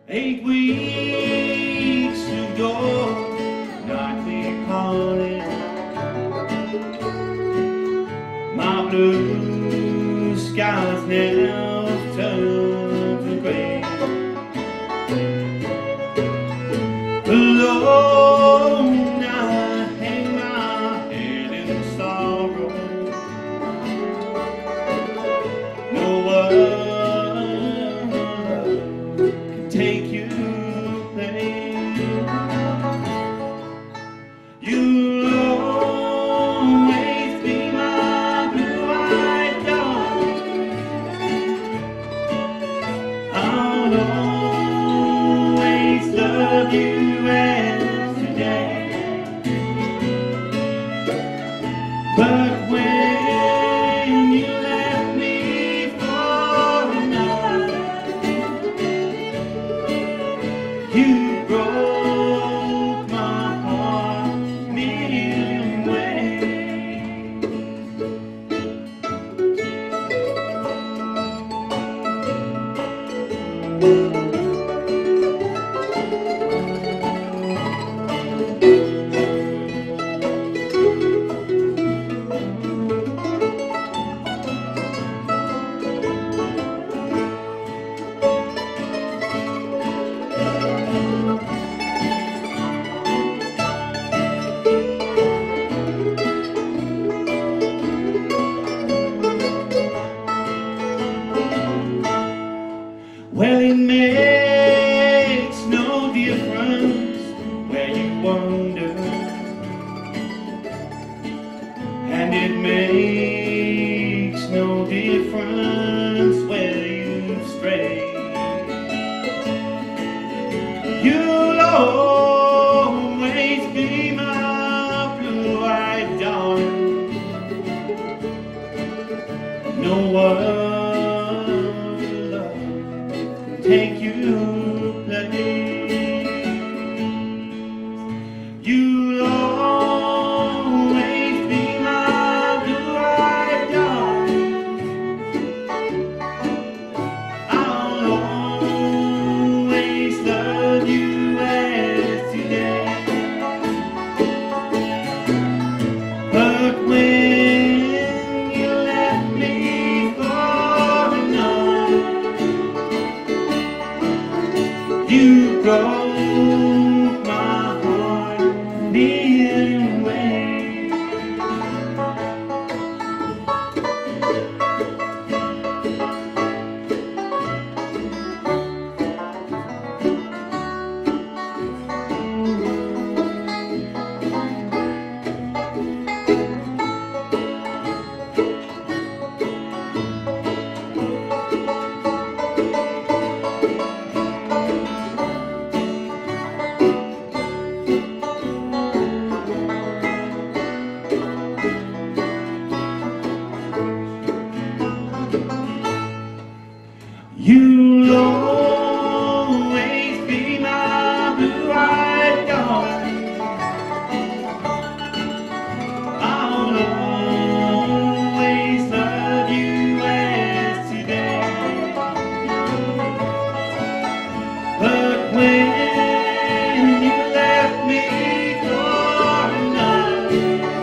8 weeks ago, nightly party, my blue skies now turned to grey. Alone I hang my head in sorrow. No one can take your place. You'll always be my blue-eyed darling. I'll always love you as today. But when you left me for another, you broke my heart a million ways. Well, it makes no difference where you wander, and it makes no difference where you stray. You'll always be my blue-eyed darling. No one take your place. You'll always be my blue-eyed darling. I'll always love you as today. But when you left me for another, you broke my heart a million ways. You'll always be my blue-eyed darling. I'll always love you as today. But when you left me for another,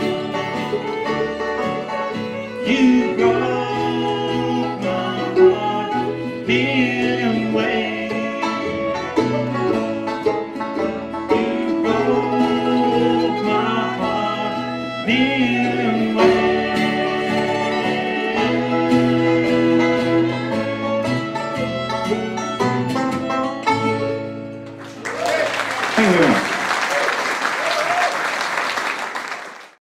you broke my heart million ways. You broke my heart million ways. Thank you very much.